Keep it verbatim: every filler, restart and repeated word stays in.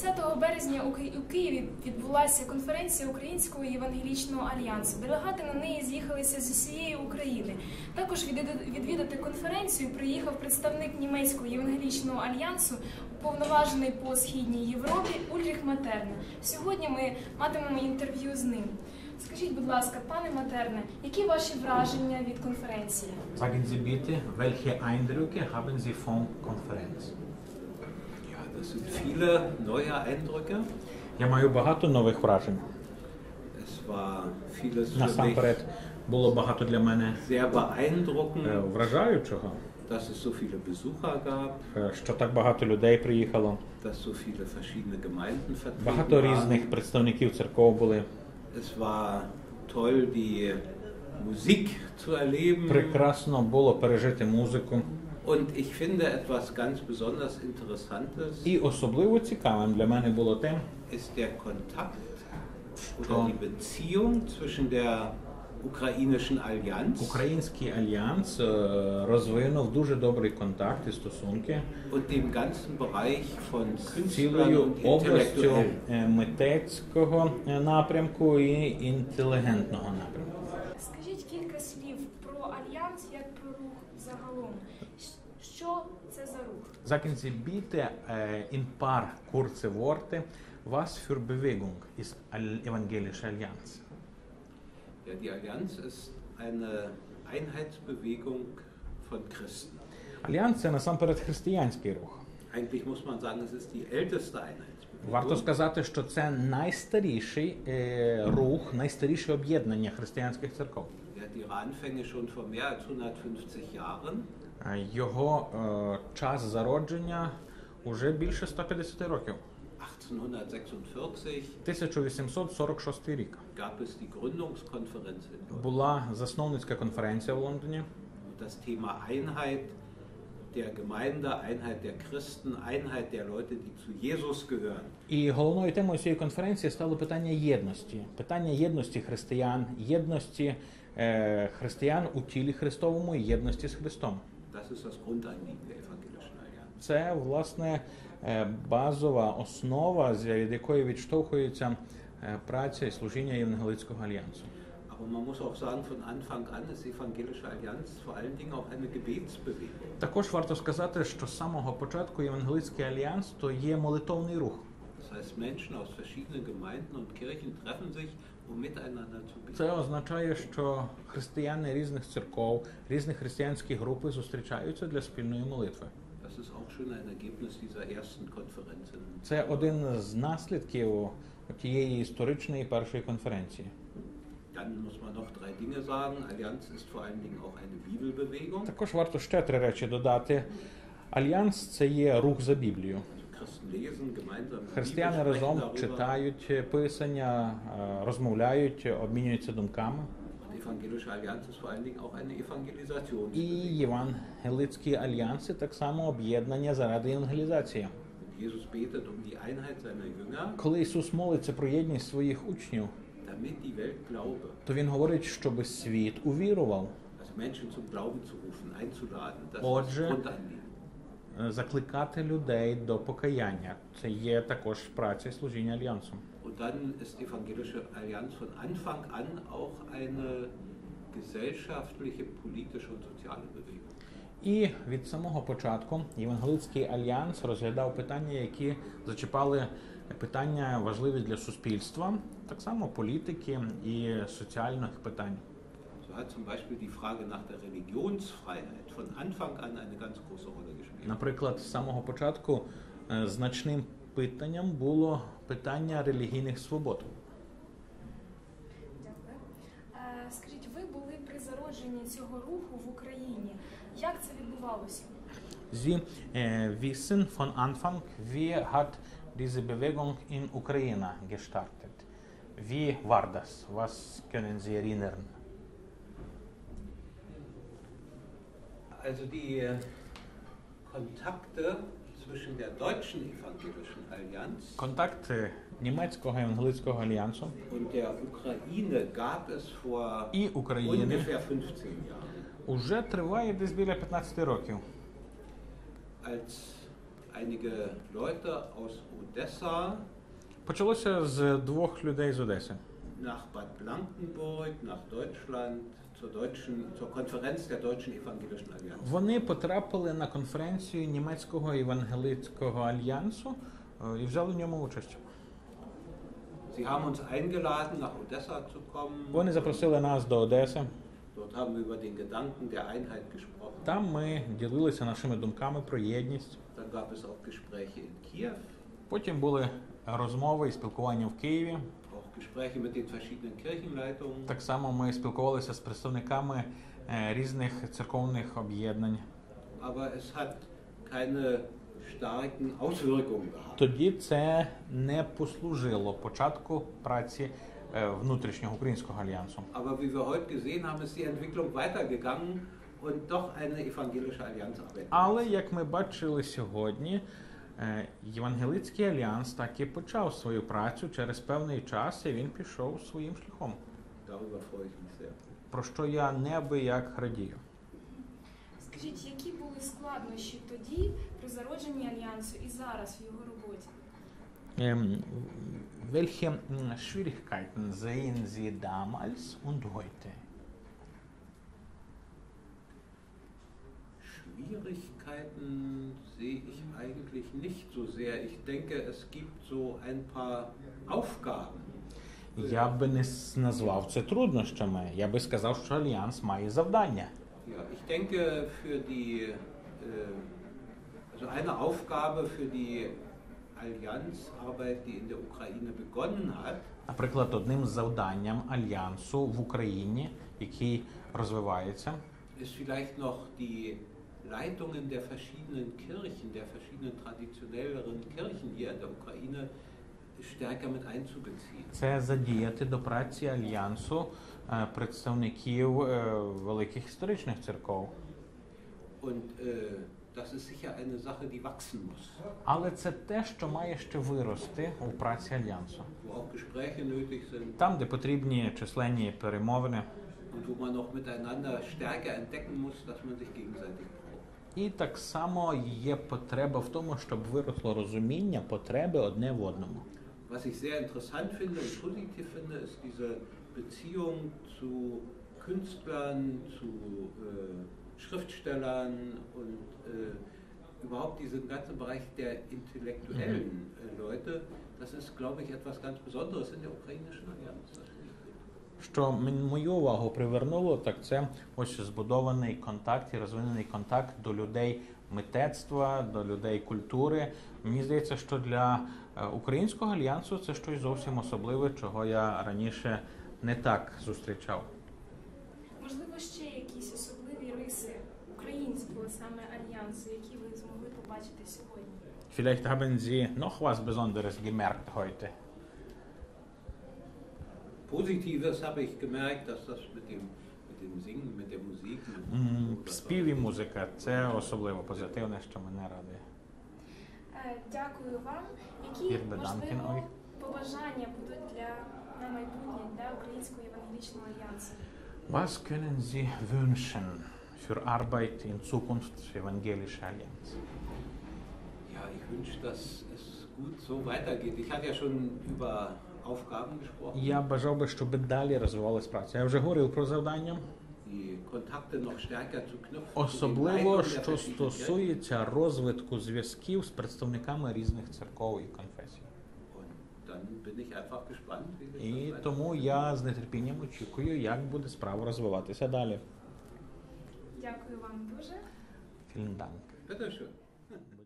двадцятого березня у Києві відбулася конференція Українського Євангелічного Альянсу. Делегати на неї з'їхалися з усієї України. Також відвідати конференцію приїхав представник Німецького Євангелічного Альянсу, уповноважений по Східній Європі Ульріх Матерна. Сьогодні ми матимемо інтерв'ю з ним. Скажіть, будь ласка, пане Матерне, які ваші враження від конференції? Sagen Sie bitte, welche Eindrücke haben Sie von Konferenz? Ja, das sind viele neue Eindrücke. Я маю багато нових вражень. Es war vieles für mich Насамперед, було багато для мене sehr beeindruckend, вражаючого, dass es so viele Besucher gab, що так багато людей приїхало, dass so viele verschiedene Gemeinden vertreten багато waren. різних представників церков були. Es war toll, die Musik zu erleben. Прекрасно було пережити музику. Und ich finde etwas ganz besonders Interessantes І особливо цікавим для мене було те, ist der Kontakt oder die Beziehung zwischen der ukrainischen Allianz Український альянс розвинув дуже добрий контакт і стосунки und dem ganzen Bereich von Künstlern цілою und областю Intellektuellen. митецького напрямку і інтелігентного напрямку. Скажіть кілька слів про Альянс як про рух загалом. Що це за рух? Sagen Sie bitte äh, in paar kurze Worte, was für Bewegung ist Evangelische Allianz? Ja, die Allianz ist eine Einheitsbewegung von Christen. Альянс – це насамперед християнський рух. Eigentlich muss man sagen, es ist die älteste Einheitsbewegung. Варто сказати, що це найстаріший е, рух, найстаріше об'єднання християнських церков. Er hat ihre Anfänge schon vor mehr als hundertfünfzig Jahren. Його е, час зародження уже більше ста п'ятдесят років. achtzehnhundertsechsundvierzig тисяча вісімсот сорок шостий рік gab es die Gründungskonferenz in London. була засновницька конференція в Лондоні. Das Thema Einheit der Gemeinde, Einheit der Christen, Einheit der Leute, die zu Jesus gehören. І головною темою цієї конференції стало питання єдності. Питання єдності християн, єдності е, християн у тілі Христовому і єдності з Христом. Das ist das Grundanliegen der Evangelischen Allianz. Це, власне, е, базова основа, від якої відштовхується е, праця і служіння Євангелицького альянсу. Aber man muss auch sagen, von Anfang an ist die Evangelische Allianz vor allen Dingen auch eine Gebetsbewegung. Також варто сказати, що з самого початку Євангелицький альянс – то є молитовний рух. Das heißt, Menschen aus verschiedenen Gemeinden und Kirchen treffen sich, um miteinander zu beten. Це означає, що християни різних церков, різних християнських групи зустрічаються для спільної молитви. Das ist auch schon ein Ergebnis dieser ersten Konferenz. Це один з наслідків тієї історичної першої конференції. Dann muss man noch drei Dinge sagen. Allianz ist vor allen Dingen auch eine Bibelbewegung. Також варто ще три речі додати. Альянс – це є рух за Біблію. Christen lesen gemeinsam die Bibel, Християни sprechen разом darüber. читають Писання, розмовляють, обмінюються думками. Die Evangelische Allianz ist vor allen Dingen auch eine Evangelisationsbewegung. І Євангелицькі альянси так само об'єднання заради євангелізації. Jesus betet um die Einheit seiner Jünger, Коли Ісус молиться про єдність своїх учнів, damit die Welt glaube. то Він говорить, щоб світ увірував. Also Menschen zum Glauben zu rufen, einzuladen, das ist das Отже, Grundanliegen. закликати людей до покаяння. Це є також праця і служіння альянсу. Und dann ist die Evangelische Allianz von Anfang an auch eine gesellschaftliche, politische und soziale Bewegung. І від самого початку Євангелицький альянс розглядав питання, які зачіпали питання важливі для суспільства, так само політики і соціальних питань. So hat zum Beispiel die Frage nach der Religionsfreiheit von Anfang an eine ganz große Rolle gespielt. Наприклад, з самого початку е, значним питанням було питання релігійних свобод. Дякую. Е, Скажіть, ви були при зародженні цього руху в Україні. Як це відбувалося? Sie äh, wissen von Anfang, wie hat diese Bewegung in Ukraine gestartet? Wie war das? Was können Sie erinnern? Also die Kontakte zwischen der deutschen Evangelischen Allianz Контакти німецького євангелицького альянсу und der Ukraine gab es vor і України ungefähr fünfzehn Jahren. уже триває десь біля п'ятнадцяти років. Als einige Leute aus Odessa Почалося з двох людей з Одеси. nach Bad Blankenburg, nach Deutschland, zur, deutschen, zur Konferenz der Deutschen Evangelischen Allianz. Вони потрапили на конференцію Німецького Євангелицького альянсу е, і взяли в ньому участь. Sie haben uns eingeladen, nach Odessa zu kommen. Вони запросили нас до Одеси. Dort haben wir über den Gedanken der Einheit gesprochen. Там ми ділилися нашими думками про єдність. Dann gab es auch Gespräche in Kiew, Потім були розмови і спілкування в Києві. auch Gespräche mit den verschiedenen Kirchenleitungen. Так само ми спілкувалися з представниками е, різних церковних об'єднань. Aber es hat keine starken Auswirkungen gehabt. Тоді це не послужило початку праці е, внутрішнього українського альянсу. Aber wie wir heute gesehen haben, ist die Entwicklung weitergegangen und doch eine evangelische Allianz arbeitet. Але, як ми бачили сьогодні, е, Євангелицький альянс так і почав свою працю через певний час, і він пішов своїм шляхом, Darüber freue ich mich sehr. про що я неабияк радію. Скажіть, які були складнощі тоді при зародженні альянсу і зараз в його роботі? Ähm, welche mh, Schwierigkeiten sehen Sie damals und heute? Schwierigkeiten sehe ich eigentlich nicht so sehr. Ich denke, es gibt so ein paar Aufgaben. Я би не с- назвав це труднощами. Я би сказав, що альянс має завдання. Ja, ich denke, für die, äh, also eine Aufgabe für die Allianzarbeit, die in der Ukraine begonnen hat, Наприклад, одним з завданням альянсу в Україні, який розвивається, ist vielleicht noch die Leitungen der verschiedenen Kirchen, der verschiedenen traditionelleren Kirchen hier in der Ukraine stärker mit einzubeziehen. це задіяти до праці альянсу е, представників е, великих історичних церков. Und äh, das ist sicher eine Sache, die wachsen muss, Але це те, що має ще вирости у праці альянсу. wo auch Gespräche nötig sind Там, де потрібні численні перемовини, und wo man noch miteinander stärker entdecken muss, dass man sich gegenseitig braucht. і так само є потреба в тому, щоб виросло розуміння потреби одне в одному. Was ich sehr interessant finde und positiv finde, ist diese Beziehung zu Künstlern, zu äh, Schriftstellern und äh, überhaupt diesen ganzen Bereich der intellektuellen äh, Leute. Das ist, glaube ich, etwas ganz Besonderes in der ukrainischen Allianz. Das finde ich gut. Що м- мою увагу привернуло, так це ось збудований контакт і розвинений контакт до людей мистецтва, до людей культури. Мені здається, що для е, українського альянсу це щось зовсім особливе, чого я раніше не так зустрічав. Можливо, ще якісь особливі риси українського саме альянсу, які ви змогли побачити сьогодні? Vielleicht haben Sie noch was Besonderes gemerkt heute. Positives habe ich gemerkt, dass das mit dem, mit dem Singen, mit der Musik, mit М, das war- Спів і музика – це особливо позитивне, що мене радує. Е, Дякую вам. Які, Hier bedanken можливо, euch. побажання будуть для на майбутнє для Українського Євангелічного альянсу? Was können Sie wünschen für Arbeit in Zukunft für Evangelische Allianz? Ja, ich wünsche, dass es gut so weitergeht. Ich hatte ja schon über Aufgaben gesprochen, Я бажав би, щоб далі розвивалась праця. Я вже говорив про завдання. die Kontakte noch stärker zu knüpfen. zu den Особливо, Leitungen der що verschiedenen Kirchen. стосується розвитку зв'язків з представниками різних церков і конфесій. Und dann bin ich einfach gespannt, wie sich І das weiterentwickelt. тому я з нетерпінням очікую, як буде справа розвиватися далі. Дякую вам дуже. Vielen Dank. Bitte schön.